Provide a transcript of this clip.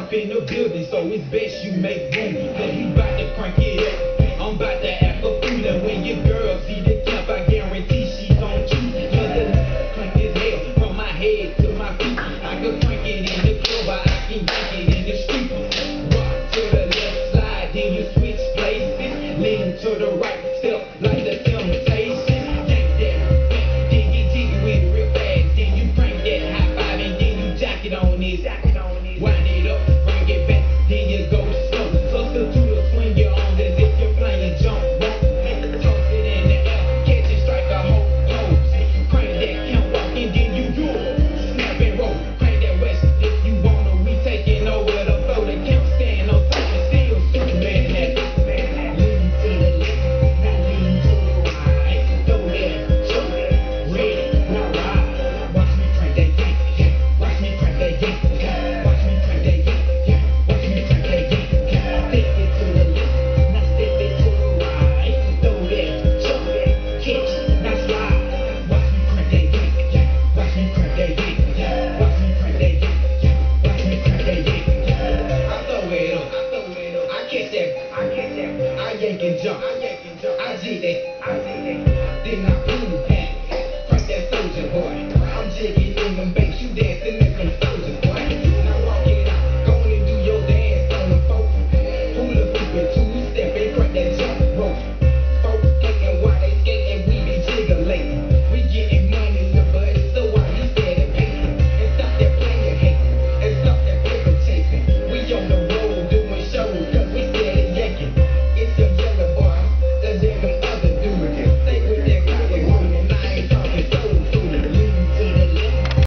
up in the building, so it's best you make room. Cause you bout to crank it up, I'm bout to act a fool. And when your girl see the temp, I guarantee she's on two. Cause the crank is hell, from my head to my feet. I can crank it in the club, but I can crank it in the street. Rock to the left, slide, then you switch places. Lean to the right, step like the Temptation. Yank that back, then you jiggle it real fast. Then you crank that high five and then you jack it on it. Wind it up, bring it back, then you go slow. Closer to the swing your arms as if you're playing jump rope. Toss it in the air, catch it, strike a whole pose. Crank that count walk and then you do it. Snap and roll, crank that west if you wanna. We taking over the flow. The count stand on top and still Superman that. Lean to the left, now lean to the right. Throw that, jump, ready, now ride. Watch me crank that yank, yeah. Watch me crank that yank, yeah. Watch me crank that yank, yeah. Watch me crank that yank, yeah. Step it to the left, now step it to the right. Throw that, jump, catch, now slide. Watch me crank that yank, yeah. Watch me crank that yank, yeah. Watch me crank that yank, yeah. Watch me crank that yank, yeah. I throw it up, I catch that, I yank and jump, I jig that, then I